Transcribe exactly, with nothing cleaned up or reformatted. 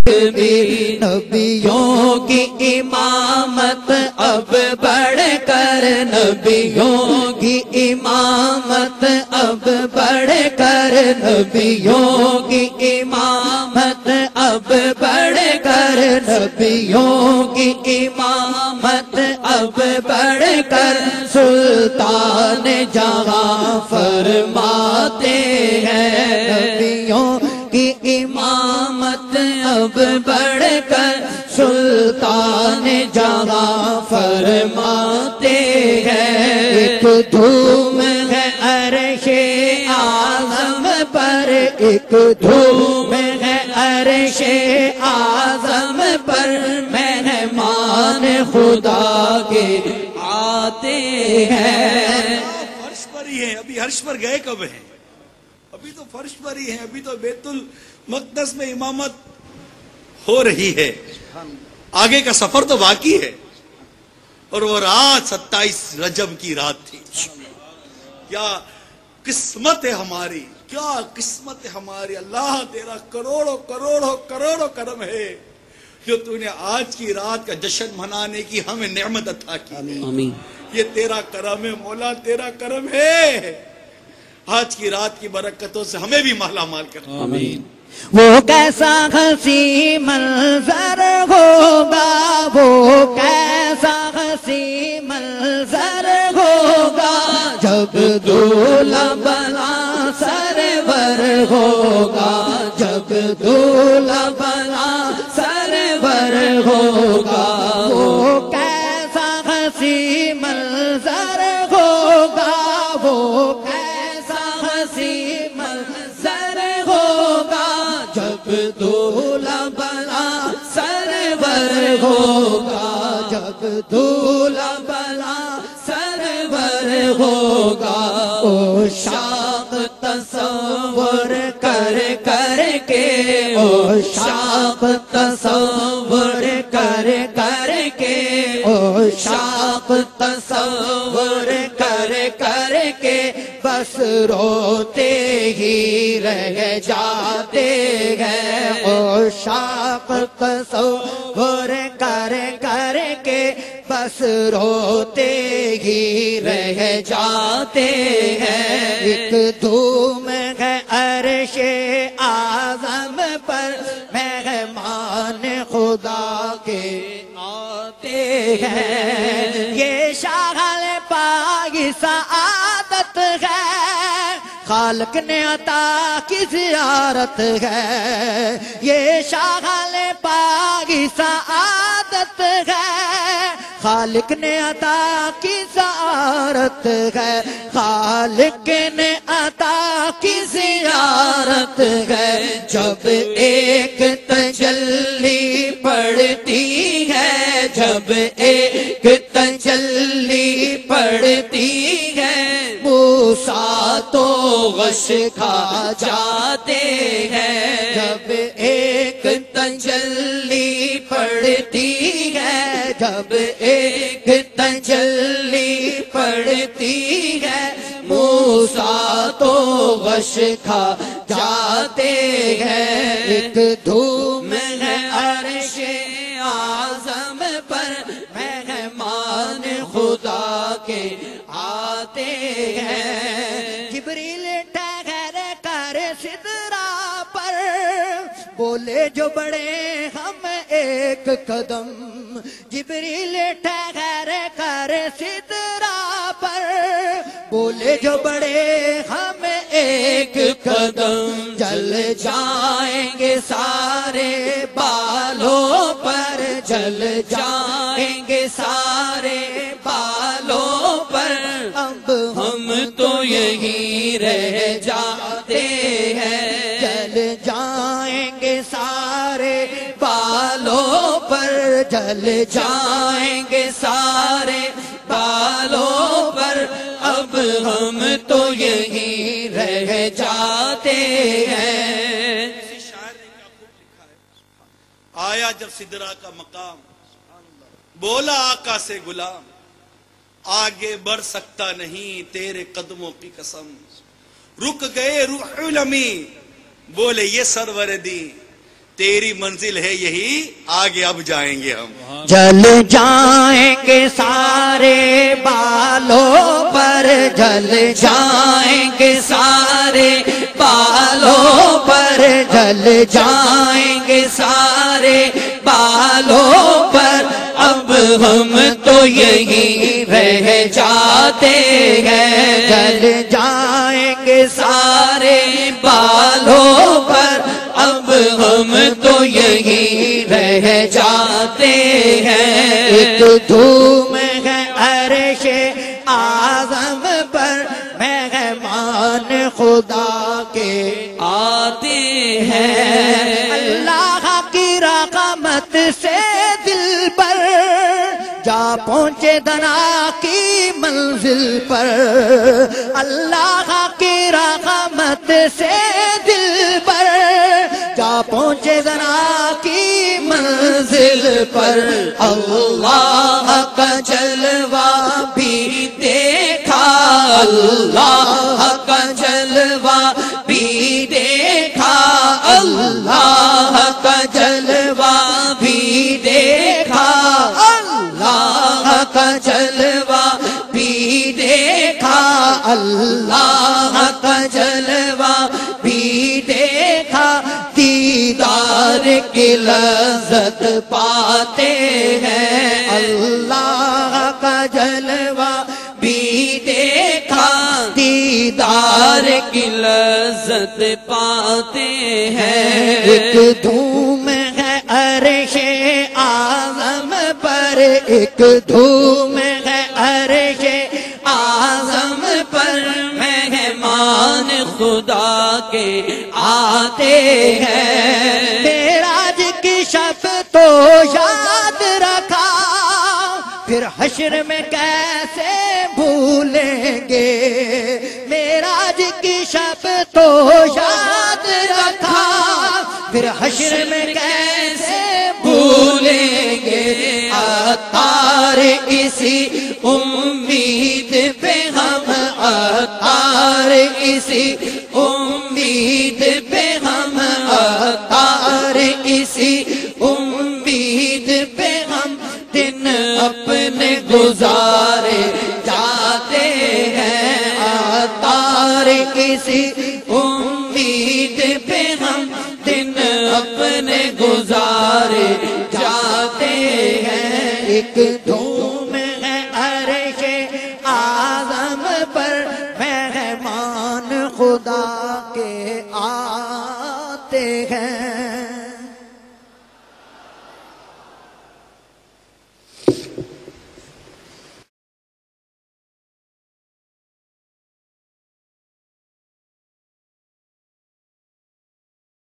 بھی نبیوں کی امامت اب بڑھ کر نبیوں کی امامت اب بڑھ کر نبیوں کی امامت اب بڑھ کر نبیوں کی امامت اب بڑھ کر سلطان جہاں فرماتے ہیں نبیوں کی امامت اب بڑھ کر سلطان جہاں فرماتے ہیں ایک دھوم ہے عرش اعظم پر ایک دھوم ہے عرش اعظم پر مہمان خدا کے آتے ہیں فرش پر ہی ہیں ابھی عرش پر گئے کب ہیں ابھی تو فرش پر ہی ہیں ابھی تو بیت المقدس میں امامت ہو رہی ہے آگے کا سفر تو باقی ہے اور وہ رات ستائیس رجب کی رات تھی کیا قسمت ہے ہماری کیا قسمت ہے ہماری اللہ تیرا کروڑوں کروڑوں کروڑوں کرم ہے جو تو نے آج کی رات کا جشن منانے کی ہمیں نعمت عطا کی آمین یہ تیرا کرم ہے مولا تیرا کرم ہے آج کی رات کی برکتوں سے ہمیں بھی مالا مال کر آمین وہ کیسا حسین منظر ہوگا وہ کیسا حسین منظر ہوگا جب دولہا بنا سرور ہوگا جب دولہا بنا سرور ہوگا وہ کیسا حسین منظر ہوگا وہ کیسا حسین منظر ہوگا جب دولہا بنا سرور ہوگا جب دولہا بنا سرور ہوگا او شاق تصور کر کر کے او شاق تصور کر کر کے او شاق تصور کر کر کے بس روتے ہی رہ جاتے ہیں او شاق تصور کر کر کے بس روتے ہی رہ جاتے ہیں ایک دھوم ہے عرش اعظم پر مہمان خدا کے آتے ہیں یہ شاغل پائی سعادت ہے خالق نے عطا کی زیارت ہے یہ شاغل پائی سعادت ہے خالق نے عطا کی زیارت ہے خالق نے عطا کی زیارت ہے جب ایک تجلی پڑتی ہے جب ایک تجلی پڑتی ہے موسیٰ تو غش کھا جاتے ہیں جب ایک تجلی پڑتی ہے جب ایک تجلی پڑتی ہے موسیٰ تو غش کھا جاتے ہیں ایک دھوم ہے عرش اعظم پر مہمان خدا کے آتے ہیں جبریل ٹھہر کر سدرا پر بولے جو بڑے ہم ایک قدم جبریل ٹھہر کر سدرا پر بولے جو بڑے ہم ایک قدم جل جائیں گے سارے بالوں پر جل جائیں گے سارے بالوں پر اب ہم تو یہی رہ جاتے ہیں جل جائیں گے سارے بالوں پر جل جائیں گے سارے بالوں پر اب ہم تو یہی رہ جاتے ہیں آیا جب سدرا کا مقام بولا آقا سے غلام آگے بڑھ سکتا نہیں تیرے قدموں کی قسم رک گئے روح المی بولے یہ سرور دی تیری منزل ہے یہی، آگے اب جائیں گے ہم. جل جائیں گے سارے بالوں پر، جل جائیں گے سارے بالوں پر، جل جائیں گے سارے بالوں پر. اب ہم تو یہی رہ جاتے ہیں، جل جائیں گے سارے بالوں پر. اب ہم تو یہی رہ جاتے ہیں. ایک دھوم ہے عرش اعظم پر، مہمان خدا کے آتے ہیں. اللہ کی رحمت سے دل پر جا پہنچے دنا کی منزل پر. اللہ کی رحمت سے دل پر جا پہنچے دنا کی منزل پر. اللہ کا جلوہ بھی دیکھا، اللہ کا جلوہ بھی دیکھا، اللہ کا جلوہ بھی دیکھا، اللہ کا جلوہ بھی دیکھا، اللہ کا جلوہ بھی دیکھا. دیدار کی لذت پاتے ہیں، اللہ کا جلوہ بھی دیکھا. دیدار کی لذت پاتے ہیں. ایک دھوم ہے عرش اعظم پر، ایک دھوم ہے عرش اعظم پر. مہمان خدا کے آتے ہیں. معراج کی شب تو یاد رکھا، پھر حشر میں کیسے بھولیں گے. معراج کی شب تو یاد رکھا، پھر حشر میں کیسے بھولیں گے. عطار اسی امید پہ ہم، عطار اسی امید پہ ہم، عطار اسی امید پہ ہم دن اپنے گزارے جاتے ہیں. عطار اسی امید پہ ہم دن اپنے گزارے جاتے ہیں. ایک دھوم